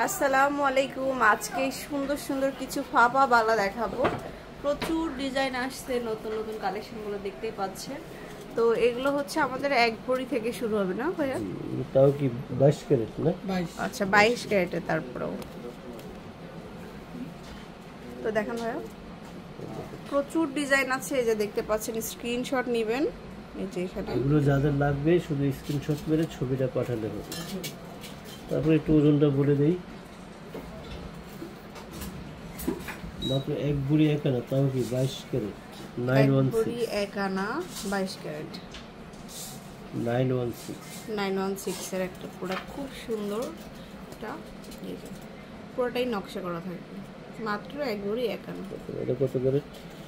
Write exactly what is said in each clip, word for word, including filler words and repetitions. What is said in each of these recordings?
আসসালামু আলাইকুম। আজকে সুন্দর সুন্দর কিছু ফাপা বালা দেখাবো। প্রচুর ডিজাইন আসছে, নতুন নতুন কালেকশনগুলো দেখতেই পাচ্ছেন। তো এগুলো হচ্ছে আমাদের এক ভরি থেকে শুরু হবে না ভাইয়া? তাও কি বাইশ ক্যারেট না? আচ্ছা বাইশ ক্যারেটের। তারপরেও তো দেখেন ভাইয়া প্রচুর ডিজাইন আছে, এই যে দেখতে পাচ্ছেন। স্ক্রিনশট নেবেন, এই যে এখানে এগুলো যাদের লাগবে শুধু স্ক্রিনশট মেরে ছবিটা পাঠালে হবে। তারপরে একটু ওজনটা বলে দেই। মাত্র এক ভরি এক আনা, তাও কি বাইশ ক্যারেট। নাইন ওয়ান সিক্স এক আনা বাইশ carat nine one six nine one six এর একটা প্রোডাক্ট, খুব সুন্দর। এটা পুরোটাই নকশা করা থাকবে, মাত্র এক ভরি এক আনা। এটা কত ক্যারেট?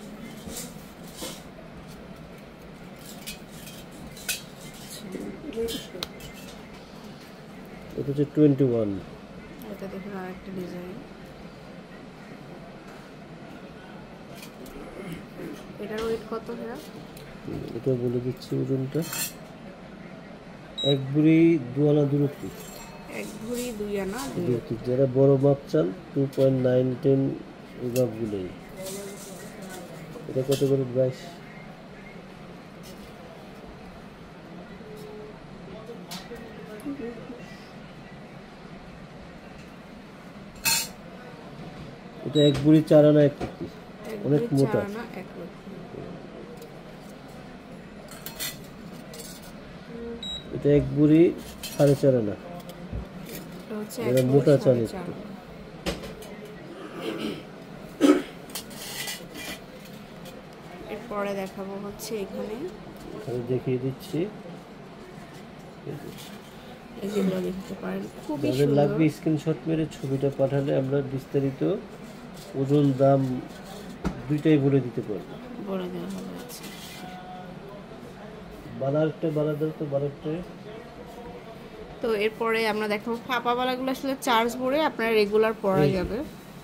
এটা হচ্ছে টোয়েন্টি ওয়ান। এটা দেখুন আরেকটা ডিজাইন, এটার ওয়েট কত ভাইয়া? এটা বলে দিচ্ছি ওজনটা। এক ভরি দু আনা দূরত্ব। এক ভরি দুই আনা দূরত্ব। যারা বড় মাপ চান টু পয়েন্ট নাইন টেন এই মাপগুলোই। এটা কত করে? বাইশ। এটা এক ভরি চার আনা এক রুটি, অনেক মোটা। এটা এক ভরি সাড়ে চার আনা, এটা মোটা চাল একটু। এরপরে দেখাবো হচ্ছে এখানে, আমি দেখিয়ে দিচ্ছি। এগুলো দেখতে পারেন, খুবই যাদের সুন্দর। লাগবে স্ক্রিনশট মেরে ছবিটা পাঠালে আমরা বিস্তারিত ওজন দাম দুইটাই বলে দিতে পারবো। বলে দেওয়া হবে। আচ্ছা বালারটা বালাদার তো বালারটা। তো এরপরে আমরা দেখাবো ফাপা বালাগুলো আসলে চার্জ ভরে আপনার রেগুলার পরা যাবে।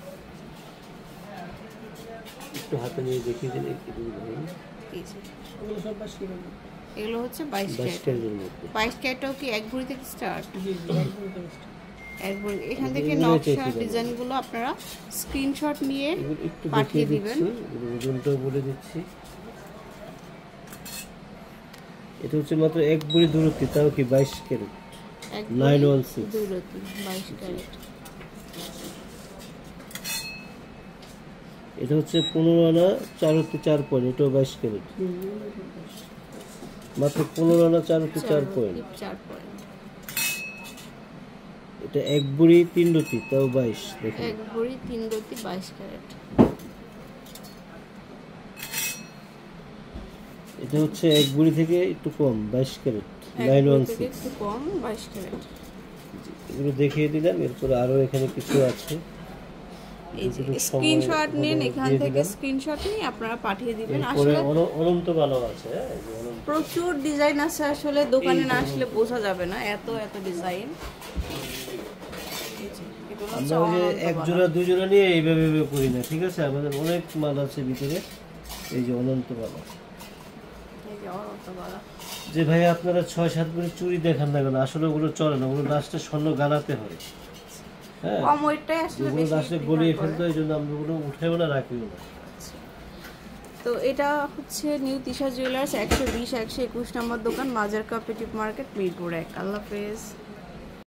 একটু হাতে নিয়ে দেখিয়ে দিন। এগুলো হচ্ছে বাইশ ক্যারেট। বাইশ ক্যারেটও কি এক ভরি থেকে স্টার্ট? এক ভরি। এখান থেকে নকশা ডিজাইনগুলো আপনারা স্ক্রিনশট নিয়ে পাঠিয়ে দিবেন। ওজনটাও বলে দিচ্ছি। এটা হচ্ছে মাত্র এক ভরি দূরত্ব, তাও কি বাইশ ক্যারেট। নাইন ওয়ান সিক্স দূরত্ব বাইশ ক্যারেট। এটা হচ্ছে পনেরো আনা চার হতে চার পয়েন্ট, এটাও বাইশ ক্যারেট। মাত্র পনেরো আনা চার হতে চার পয়েন্ট। এটা এক ভরি তিন রতি, তাও বাইশ। দেখুন এক ভরি তিন রতি বাইশ ক্যারেট। এটা হচ্ছে এক ভরি থেকে একটু কম, বাইশ ক্যারেট। নাইন ওয়ান সিক্স একটু কম, বাইশ ক্যারেট। এগুলো দেখিয়ে দিলাম। এরপরে আরো এখানে কিছু আছে, এই যে স্ক্রিনশট নিন, এখান থেকে স্ক্রিনশট নিয়ে আপনারা পাঠিয়ে দিবেন। আসলে অনন্ত ভালো আছে, প্রচুর ডিজাইন আছে, আসলে দোকানে না আসলে বোঝা যাবে না, এত এত ডিজাইন। আমরা ওই এক জোড়া দুই জোড়া নিয়ে এইভাবে করি না, ঠিক আছে? আমাদের অনেক মাল আছে ভিতরে। এই যে অনন্ত বালা, এই যে অনন্ত বালা। যে ভাই আপনারা ছয় সাত ভরি চুড়ি দেখান না কেন, আসলে ওগুলো চলে না, ওগুলো লাস্টে স্বর্ণ গালাতে হয়। হ্যাঁ, কম ওইটাই আসলে বেশি লাস্টে গলিয়ে ফেলতে হয়, এই জন্য আমরা ওগুলো উঠাইও না, রাখিও না। তো এটা হচ্ছে নিউ তিশা জুয়েলার্স, একশো বিশ একশো একুশ নম্বর দোকান, মাজার কাপেটিভ মার্কেট, মিরপুর এক। আল্লাহ হাফেজ।